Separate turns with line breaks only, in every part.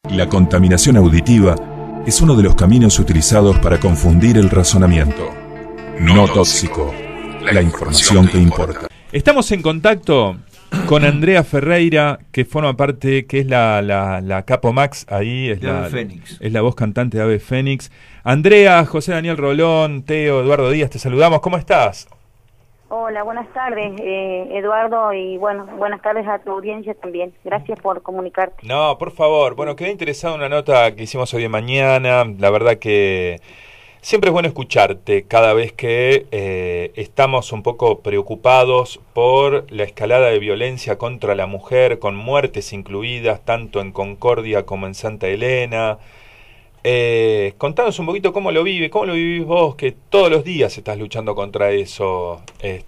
La contaminación auditiva es uno de los caminos utilizados para confundir el razonamiento. No tóxico, la información que importa.
Estamos en contacto con Andrea Ferreira, que forma parte, que es la Capo Max, ahí es la voz cantante de Ave Fénix. Andrea, José Daniel Rolón, Teo, Eduardo Díaz, te saludamos. ¿Cómo estás?
Hola, buenas tardes, Eduardo, y bueno, buenas tardes a tu audiencia también. Gracias por comunicarte.
No, por favor. Bueno, quedé interesado en una nota que hicimos hoy de mañana. La verdad que siempre es bueno escucharte cada vez que estamos un poco preocupados por la escalada de violencia contra la mujer, con muertes incluidas, tanto en Concordia como en Santa Elena. Contanos un poquito cómo lo vivís vos, que todos los días estás luchando contra eso,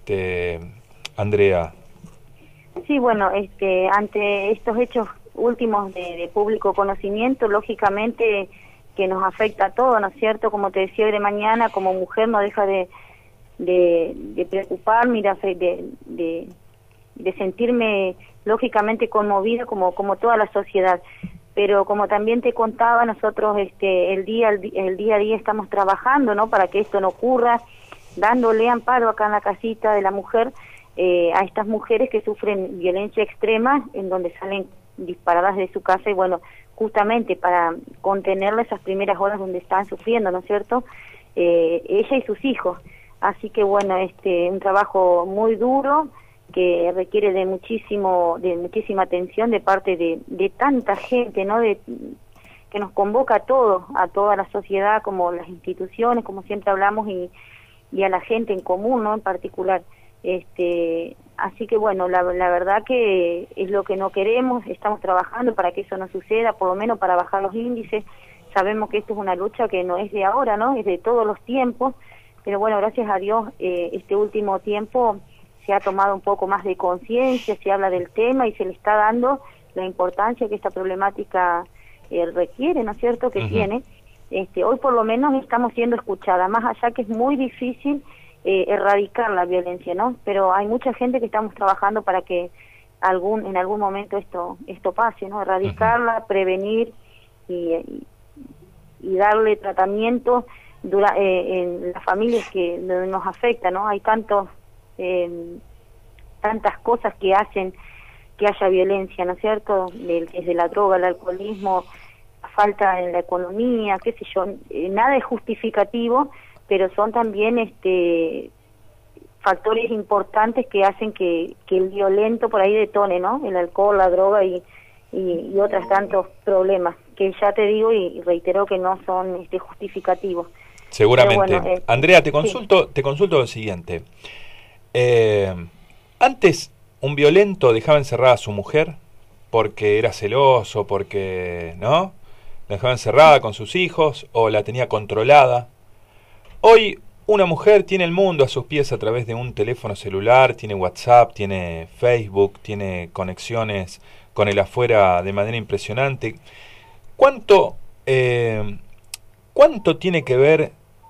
Andrea.
Sí, bueno, ante estos hechos últimos de público conocimiento, lógicamente que nos afecta a todos, ¿no es cierto? Como te decía hoy de mañana, como mujer no deja de preocuparme y de sentirme lógicamente conmovida como toda la sociedad. Pero como también te contaba, nosotros el día a día estamos trabajando, ¿no? Para que esto no ocurra, dándole amparo acá en la casita de la mujer a estas mujeres que sufren violencia extrema, en donde salen disparadas de su casa y bueno, justamente para contenerla esas primeras horas donde están sufriendo, ¿no es cierto? Ella y sus hijos. Así que bueno, un trabajo muy duro, que requiere de muchísima atención de parte de tanta gente, ¿no? Que nos convoca a todos, a toda la sociedad, como las instituciones, como siempre hablamos, y a la gente en común, ¿no? En particular. Así que bueno, la verdad que es lo que no queremos, estamos trabajando para que eso no suceda, por lo menos para bajar los índices. Sabemos que esto es una lucha que no es de ahora, ¿no? Es de todos los tiempos, pero bueno, gracias a Dios, este último tiempo se ha tomado un poco más de conciencia, se habla del tema y se le está dando la importancia que esta problemática requiere, ¿no es cierto?, que tiene. Hoy por lo menos estamos siendo escuchadas, más allá que es muy difícil erradicar la violencia, ¿no? Pero hay mucha gente que estamos trabajando para que en algún momento esto pase, ¿no? Erradicarla, prevenir y darle tratamiento en las familias que nos afecta, ¿no? Hay tantas cosas que hacen que haya violencia, ¿no es cierto? Desde la droga, el alcoholismo, la falta en la economía, qué sé yo, nada es justificativo, pero son también factores importantes que hacen que el violento por ahí detone, ¿no? El alcohol, la droga y otros tantos problemas, que ya te digo y reitero que no son justificativos.
Seguramente.
Bueno,
Andrea, te consulto lo siguiente. Antes, un violento dejaba encerrada a su mujer porque era celoso, porque, ¿no? La dejaba encerrada con sus hijos o la tenía controlada. Hoy, una mujer tiene el mundo a sus pies a través de un teléfono celular, tiene WhatsApp, tiene Facebook, tiene conexiones con el afuera de manera impresionante. ¿Cuánto tiene que ver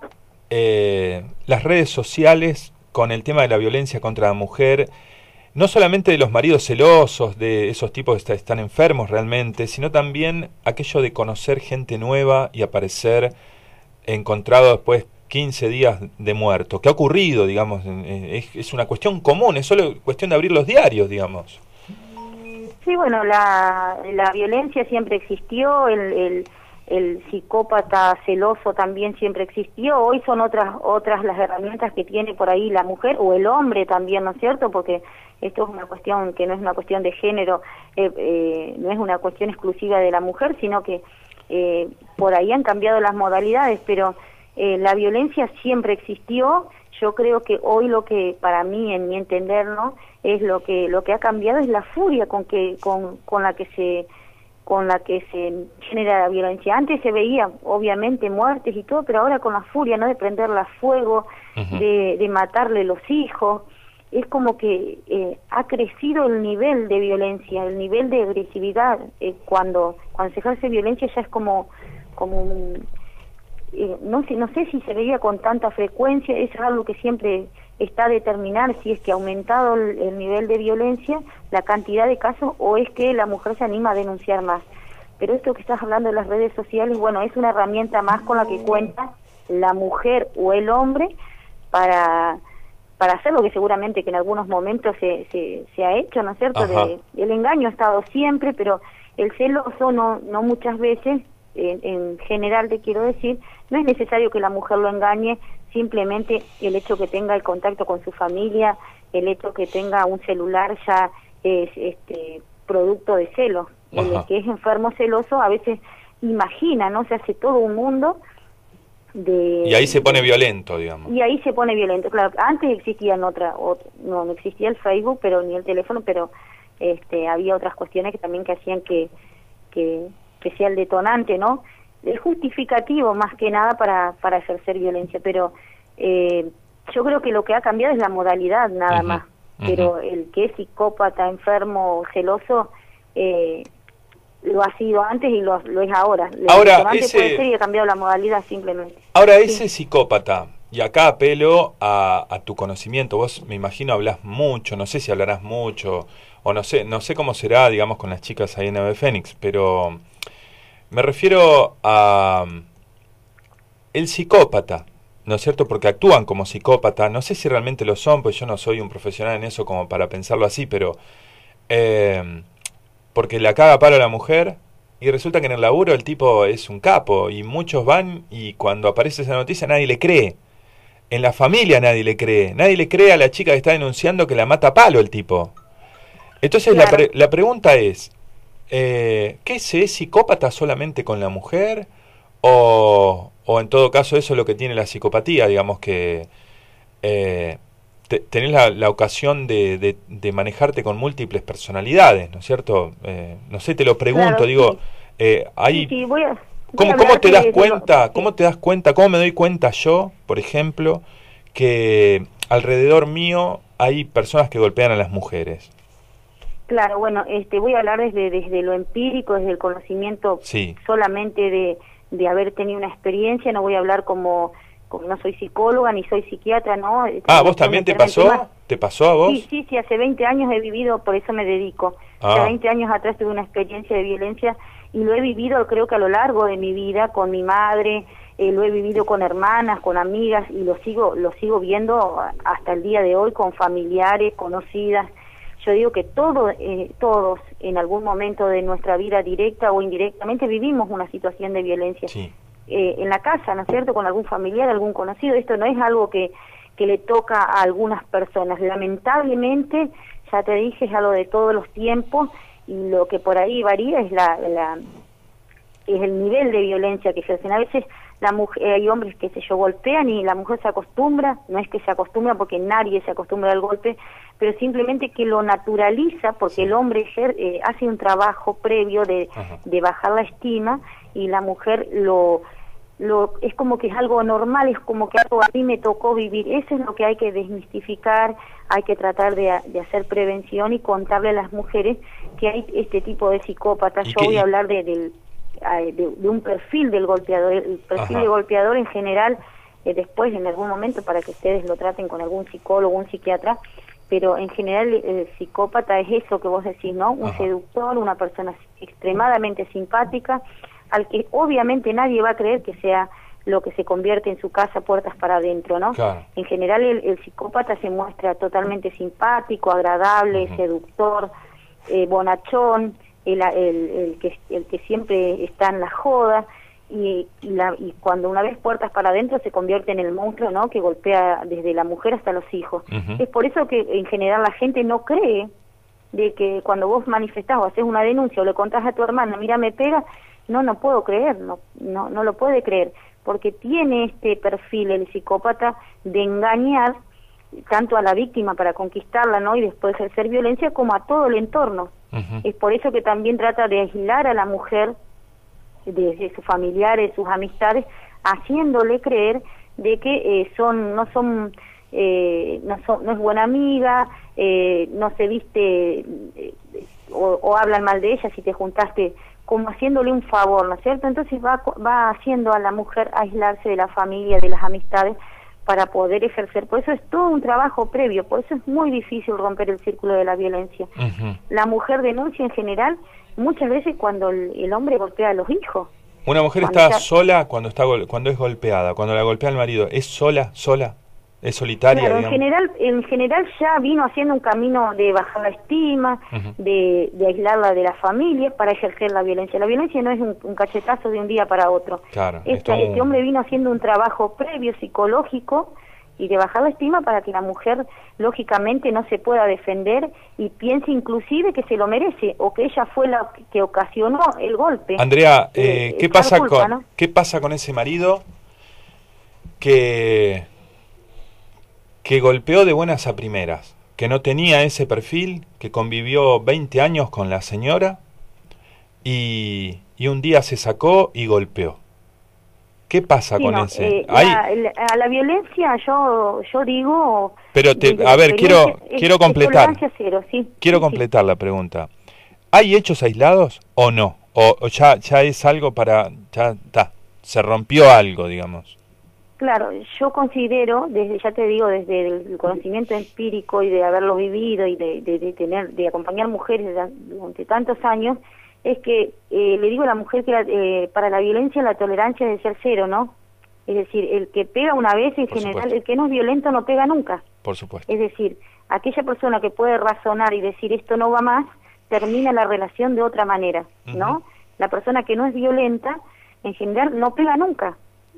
las redes sociales con el tema de la violencia contra la mujer, no solamente de los maridos celosos, de esos tipos que están enfermos realmente, sino también aquello de conocer gente nueva y aparecer encontrado después 15 días de muerto? ¿Qué ha ocurrido, digamos? Es una cuestión común, es solo cuestión de abrir los diarios, digamos.
Sí, bueno, la violencia siempre existió, el psicópata celoso también siempre existió. Hoy son otras las herramientas que tiene por ahí la mujer o el hombre también, ¿no es cierto? Porque esto es una cuestión que no es una cuestión de género, no es una cuestión exclusiva de la mujer, sino que por ahí han cambiado las modalidades, pero la violencia siempre existió. Yo creo que hoy lo que para mí, en mi entender, ¿no?, es lo que ha cambiado es la furia con la que se genera la violencia. Antes se veía obviamente muertes y todo, pero ahora con la furia, ¿no?, de prenderla a fuego, de matarle los hijos, es como que ha crecido el nivel de violencia, el nivel de agresividad. Cuando se ejerce violencia ya es como un no sé si se veía con tanta frecuencia. Eso es algo que siempre está a determinar si es que ha aumentado el nivel de violencia, la cantidad de casos, o es que la mujer se anima a denunciar más. pero esto que estás hablando de las redes sociales, bueno, es una herramienta más con la que cuenta la mujer o el hombre para hacer lo que seguramente que en algunos momentos se ha hecho, ¿no es cierto? El engaño ha estado siempre, pero el celoso no muchas veces, en general te quiero decir, no es necesario que la mujer lo engañe, simplemente el hecho que tenga el contacto con su familia, el hecho que tenga un celular ya es producto de celos. El que es enfermo celoso a veces imagina, ¿no? Se hace todo un mundo de...
Y ahí se pone violento, digamos.
Y ahí se pone violento, claro. Antes existían no existía el Facebook, pero ni el teléfono, pero había otras cuestiones que también que hacían que sea el detonante, ¿no? El justificativo más que nada para ejercer violencia, pero yo creo que lo que ha cambiado es la modalidad nada más, pero el que es psicópata, enfermo, celoso, lo ha sido antes y lo es ahora.
Ahora,
puede ser y ha cambiado la modalidad simplemente.
Ahora, ese psicópata, y acá apelo a tu conocimiento, vos me imagino hablas mucho, no sé si hablarás mucho, o no sé cómo será, digamos, con las chicas ahí en Ave Fénix, pero me refiero a el psicópata, ¿no es cierto? Porque actúan como psicópata, no sé si realmente lo son, pues yo no soy un profesional en eso como para pensarlo así, pero... porque la caga a palo a la mujer y resulta que en el laburo el tipo es un capo y muchos van y cuando aparece esa noticia nadie le cree. En la familia nadie le cree a la chica que está denunciando que la mata a palo el tipo. Entonces claro. la pregunta es, ¿qué es psicópata solamente con la mujer? O en todo caso eso es lo que tiene la psicopatía, digamos que... tenés la ocasión de manejarte con múltiples personalidades, ¿no es cierto? No sé, te lo pregunto, claro, digo, ahí,
sí,
¿cómo te das cuenta? ¿Cómo te das cuenta? ¿Cómo me doy cuenta yo, por ejemplo, que alrededor mío hay personas que golpean a las mujeres?
Claro, bueno, voy a hablar desde lo empírico, desde el conocimiento solamente de haber tenido una experiencia, no voy a hablar como no soy psicóloga ni soy psiquiatra, ¿no?
¿Vos también te pasó? ¿Te pasó a vos?
Sí, hace 20 años he vivido, por eso me dedico. Hace 20 años atrás tuve una experiencia de violencia y lo he vivido creo que a lo largo de mi vida, con mi madre, lo he vivido con hermanas, con amigas y lo sigo viendo hasta el día de hoy con familiares, conocidas. Yo digo que todos en algún momento de nuestra vida directa o indirectamente vivimos una situación de violencia. Sí. En la casa, ¿no es cierto?, con algún familiar, algún conocido. Esto no es algo que le toca a algunas personas. Lamentablemente, ya te dije, es algo de todos los tiempos y lo que por ahí varía es es el nivel de violencia que ejercen. A veces la mujer, hay hombres que golpean y la mujer se acostumbra, no es que se acostumbra porque nadie se acostumbra al golpe, pero simplemente que lo naturaliza porque el hombre hace un trabajo previo de bajar la estima y la mujer es como que es algo normal, es como que algo a mí me tocó vivir. Eso es lo que hay que desmistificar, hay que tratar de hacer prevención y contarle a las mujeres que hay este tipo de psicópatas. Yo voy a hablar de un perfil del golpeador, el perfil de golpeador en general, después en algún momento para que ustedes lo traten con algún psicólogo, un psiquiatra, pero en general el psicópata es eso que vos decís, ¿no? Un seductor, una persona extremadamente simpática, al que obviamente nadie va a creer que sea lo que se convierte en su casa puertas para adentro, ¿no? Claro. En general el psicópata se muestra totalmente simpático, agradable, seductor, bonachón, el que siempre está en la joda y cuando una vez puertas para adentro se convierte en el monstruo, ¿no?, que golpea desde la mujer hasta los hijos. Es por eso que en general la gente no cree de que cuando vos manifestás o haces una denuncia o le contás a tu hermana, mira, me pega, no puedo creer, no lo puede creer, porque tiene este perfil el psicópata de engañar tanto a la víctima para conquistarla, ¿no?, y después ejercer violencia, como a todo el entorno. Es por eso que también trata de aislar a la mujer de sus familiares, sus amistades, haciéndole creer de que no es buena amiga, no se viste o hablan mal de ella si te juntaste, como haciéndole un favor, ¿no es cierto? Entonces va haciendo a la mujer aislarse de la familia, de las amistades, para poder ejercer. Por eso es todo un trabajo previo, por eso es muy difícil romper el círculo de la violencia. La mujer denuncia en general muchas veces cuando el hombre golpea a los hijos.
Una mujer está sola cuando es golpeada, cuando la golpea el marido, ¿es sola? ¿Es solitaria?
Claro, en general ya vino haciendo un camino de bajar la estima, de aislarla de la familia para ejercer la violencia. La violencia no es un cachetazo de un día para otro.
Claro,
este hombre vino haciendo un trabajo previo psicológico y de bajar la estima para que la mujer lógicamente no se pueda defender y piense inclusive que se lo merece o que ella fue la que ocasionó el golpe.
Andrea, ¿qué pasa con ese marido que golpeó de buenas a primeras, que no tenía ese perfil, que convivió 20 años con la señora y un día se sacó y golpeó? ¿Qué pasa con ese?
A la violencia yo digo...
Pero a ver, quiero completar.
Cero, sí.
Quiero completar la pregunta. ¿Hay hechos aislados o no? ¿O ya es algo se rompió algo, digamos?
Claro, yo considero, ya te digo, desde el conocimiento empírico y de haberlo vivido y de acompañar mujeres durante tantos años, es que le digo a la mujer que para la violencia la tolerancia debe ser cero, ¿no? Es decir, el que pega una vez en general, el que no es violento no pega nunca.
Por supuesto.
Es decir, aquella persona que puede razonar y decir esto no va más, termina la relación de otra manera, ¿no? La persona que no es violenta, en general, no pega nunca.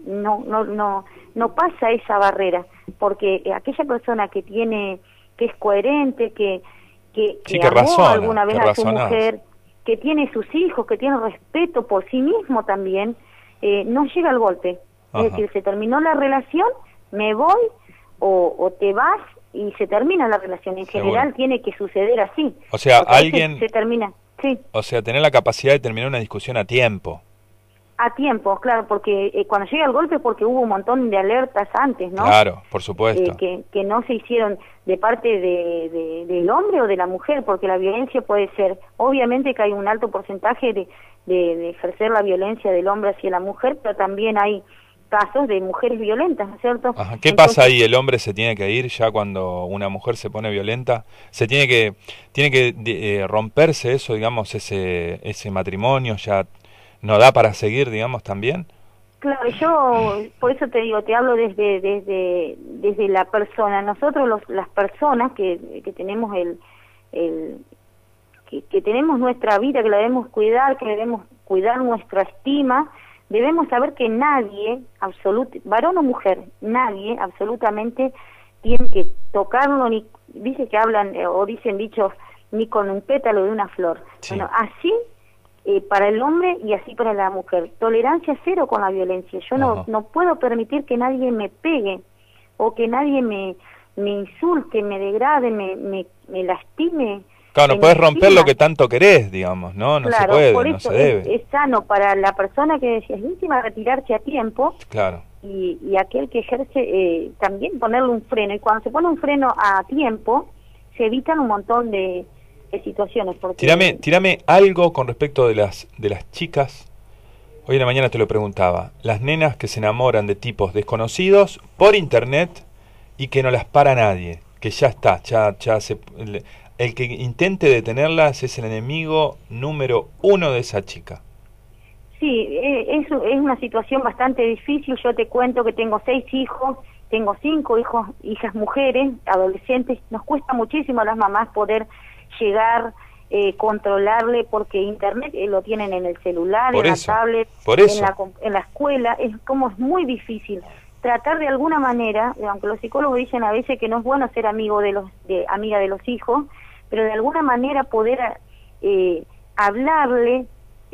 No pasa esa barrera, porque aquella persona que es coherente, que amó
razona,
alguna vez a su mujer, que tiene sus hijos, que tiene respeto por sí mismo también, no llega al golpe. Es decir, se terminó la relación, me voy o te vas y se termina la relación. En general tiene que suceder así.
O sea, alguien
se termina. Sí.
O sea, tener la capacidad de terminar una discusión a tiempo.
A tiempo, claro, porque cuando llega el golpe es porque hubo un montón de alertas antes, ¿no?
Claro, por supuesto.
Que no se hicieron de parte del hombre o de la mujer, porque la violencia puede ser, obviamente que hay un alto porcentaje de ejercer la violencia del hombre hacia la mujer, pero también hay casos de mujeres violentas, ¿no es cierto?
Ajá. ¿Qué pasa ahí? ¿El hombre se tiene que ir ya cuando una mujer se pone violenta? ¿Se tiene que romperse eso, digamos, ese matrimonio ya no da para seguir, digamos, también?
Claro, yo por eso te digo, te hablo desde la persona. Nosotros las personas que tenemos que tenemos nuestra vida, que la debemos cuidar, que debemos cuidar nuestra estima, debemos saber que nadie, varón o mujer, nadie absolutamente tiene que tocarlo, ni dice que hablan o dicen dichos, ni con un pétalo de una flor. Sí. Bueno, así para el hombre y así para la mujer. Tolerancia cero con la violencia. Yo no puedo permitir que nadie me pegue o que nadie me insulte, me degrade, me lastime.
Claro, no puedes romper lo que tanto querés, digamos, ¿no? No
claro,
se puede,
por
no
eso
se debe.
Es sano para la persona que es víctima retirarse a tiempo.
Claro.
Y aquel que ejerce también ponerle un freno. Y cuando se pone un freno a tiempo, se evitan un montón de situaciones. Porque...
Tírame algo con respecto de las chicas. Hoy en la mañana te lo preguntaba. Las nenas que se enamoran de tipos desconocidos por internet y que no las para nadie. Que ya está, el que intente detenerlas es el enemigo número 1 de esa chica.
Sí, es una situación bastante difícil. Yo te cuento que tengo 6 hijos, tengo 5 hijas mujeres, adolescentes. Nos cuesta muchísimo a las mamás poder llegar, controlarle, porque internet lo tienen en el celular, en la tablet, en la escuela. Es muy difícil tratar de alguna manera, aunque los psicólogos dicen a veces que no es bueno ser amiga de los hijos, pero de alguna manera poder hablarle,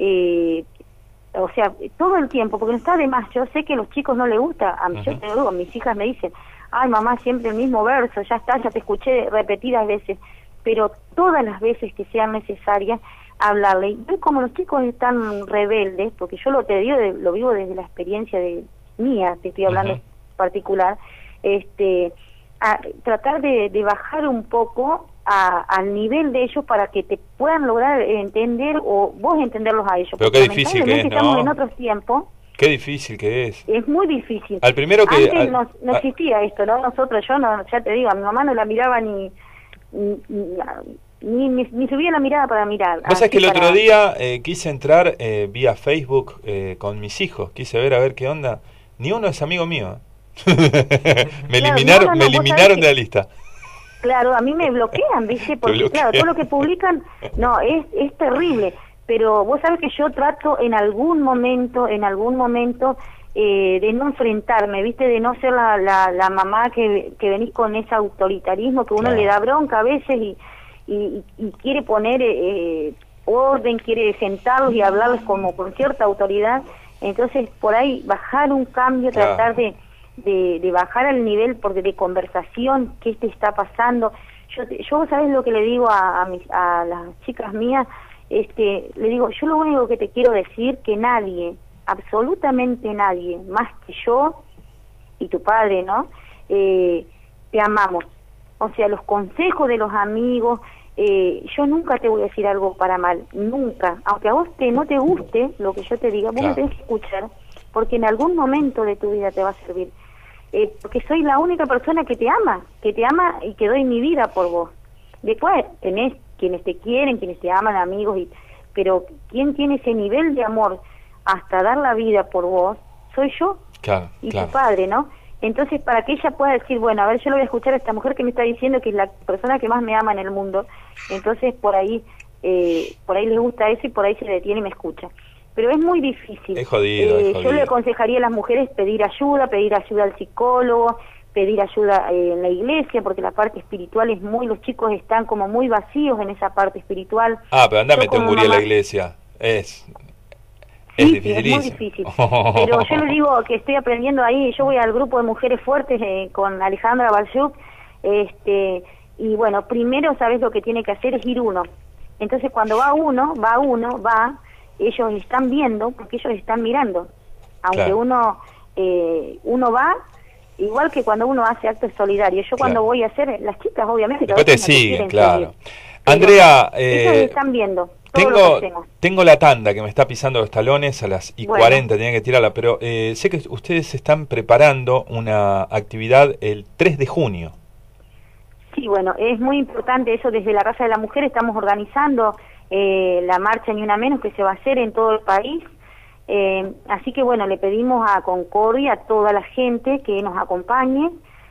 o sea, todo el tiempo, porque no está de más. Yo sé que a los chicos no les gusta, yo te digo, mis hijas me dicen, ay mamá, siempre el mismo verso, ya está, ya te escuché repetidas veces, pero todas las veces que sean necesarias, hablarle. Y como los chicos están rebeldes, porque yo lo vivo desde la experiencia mía, te estoy hablando en particular, a tratar de bajar un poco al nivel de ellos para que te puedan lograr entender o vos entenderlos a ellos.
Pero qué difícil que es, ¿no?
Estamos en otros tiempos.
Qué difícil que es.
Es muy difícil.
Al primero que...
Antes no existía esto, ¿no? Nosotros, yo no, ya te digo, a mi mamá no la miraba ni subía la mirada para mirar.
Vos sabés que el otro día quise entrar vía Facebook con mis hijos, quise ver a ver qué onda. Ni uno es amigo mío. me eliminaron de la lista.
Claro, a mí me bloquean, ¿viste? Porque claro, todo lo que publican, no, es terrible. Pero vos sabés que yo trato en algún momento, de no enfrentarme, ¿viste? De no ser la mamá que venís con ese autoritarismo que uno le da bronca a veces y quiere poner orden, quiere sentarlos y hablarles como con cierta autoridad. Entonces, por ahí, bajar un cambio, tratar de bajar al nivel de conversación, qué te está pasando. Yo ¿sabes lo que le digo a las chicas mías? Le digo, yo lo único que te quiero decir, que nadie, absolutamente nadie, más que yo y tu padre, ¿no? Te amamos. O sea, los consejos de los amigos, yo nunca te voy a decir algo para mal, nunca. Aunque a vos no te guste lo que yo te diga, vos me tenés que escuchar, porque en algún momento de tu vida te va a servir. Porque soy la única persona que te ama y que doy mi vida por vos. Después tenés quienes te quieren, quienes te aman, amigos, pero ¿quién tiene ese nivel de amor hasta dar la vida por vos? Soy yo y tu padre, ¿no? Entonces, para que ella pueda decir, bueno, a ver, yo lo voy a escuchar a esta mujer que me está diciendo que es la persona que más me ama en el mundo, entonces por ahí les gusta eso y por ahí se detiene y me escucha. Pero es muy difícil.
Es jodido,
Yo le aconsejaría a las mujeres pedir ayuda al psicólogo, pedir ayuda en la iglesia, porque la parte espiritual los chicos están como muy vacíos en esa parte espiritual.
Pero anda, mete un gurí a la iglesia. Es dificilísimo.
Es muy difícil. Pero yo le digo que estoy aprendiendo ahí, yo voy al grupo de mujeres fuertes con Alejandra Balchuk, y bueno, primero, ¿sabes lo que tiene que hacer? Es ir uno. Entonces cuando va uno, ellos están viendo, porque ellos están mirando. Aunque uno va, igual que cuando uno hace actos solidarios. Yo cuando voy a hacer, las chicas obviamente...
Después te siguen, claro. Andrea,
ellos están viendo.
Tengo la tanda que me está pisando los talones a las 40, tenía que tirarla, pero sé que ustedes están preparando una actividad el 3 de junio.
Sí, bueno, es muy importante eso. Desde la Casa de la Mujer estamos organizando la marcha Ni Una Menos, que se va a hacer en todo el país. Así que bueno, le pedimos a Concordia, a toda la gente que nos acompañe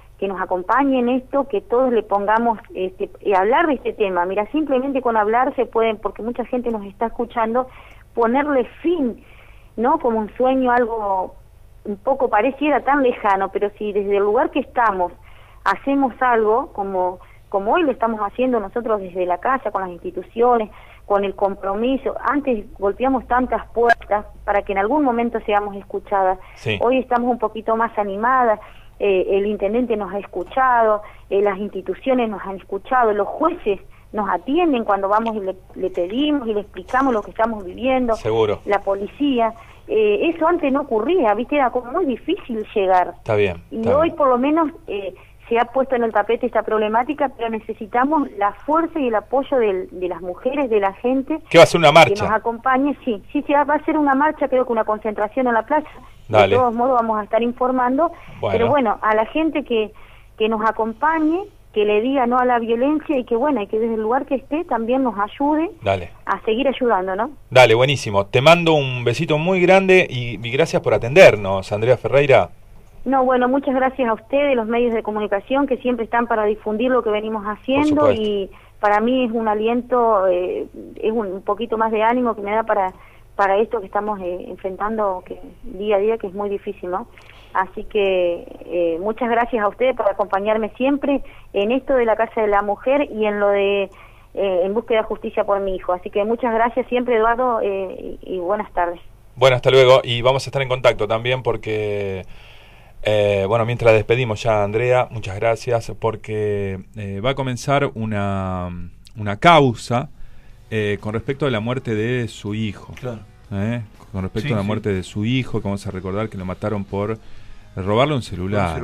en esto, que todos le pongamos hablar de este tema. Mira, simplemente con hablar se pueden, porque mucha gente nos está escuchando, ponerle fin, ¿no? Como un sueño, algo un poco pareciera tan lejano, pero si desde el lugar que estamos hacemos algo, como hoy lo estamos haciendo nosotros desde la casa, con las instituciones, con el compromiso. Antes golpeamos tantas puertas para que en algún momento seamos escuchadas. Sí. Hoy estamos un poquito más animadas. El intendente nos ha escuchado, las instituciones nos han escuchado, los jueces nos atienden cuando vamos y le pedimos y le explicamos lo que estamos viviendo.
Seguro.
La policía. Eso antes no ocurría, ¿viste? Era como muy difícil llegar.
Está bien.
Y hoy por lo menos se ha puesto en el tapete esta problemática, pero necesitamos la fuerza y el apoyo de las mujeres, de la gente.
¿Qué va a ser una marcha?
Que nos acompañe, sí, va a ser una marcha, creo que una concentración en la plaza.
Dale.
De todos modos vamos a estar informando, pero bueno, a la gente que nos acompañe, que le diga no a la violencia y que bueno, y que desde el lugar que esté también nos ayude a seguir ayudando, ¿no?
Dale, buenísimo. Te mando un besito muy grande y gracias por atendernos, Andrea Ferreira.
No, bueno, muchas gracias a ustedes, los medios de comunicación, que siempre están para difundir lo que venimos haciendo, y para mí es un aliento, es un poquito más de ánimo que me da para esto que estamos enfrentando día a día, que es muy difícil, ¿no? Así que muchas gracias a ustedes por acompañarme siempre en esto de la Casa de la Mujer y en lo de en búsqueda de justicia por mi hijo. Así que muchas gracias siempre, Eduardo, y buenas tardes.
Bueno, hasta luego, y vamos a estar en contacto también porque... bueno, mientras despedimos ya a Andrea, muchas gracias, porque va a comenzar una causa con respecto a la muerte de su hijo. Claro. Con respecto a la muerte de su hijo, que vamos a recordar que lo mataron por robarle un celular.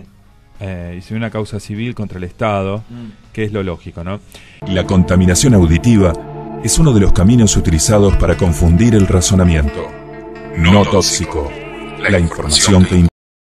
Y se ve una causa civil contra el Estado, que es lo lógico, ¿no?
La contaminación auditiva es uno de los caminos utilizados para confundir el razonamiento. No tóxico. La información que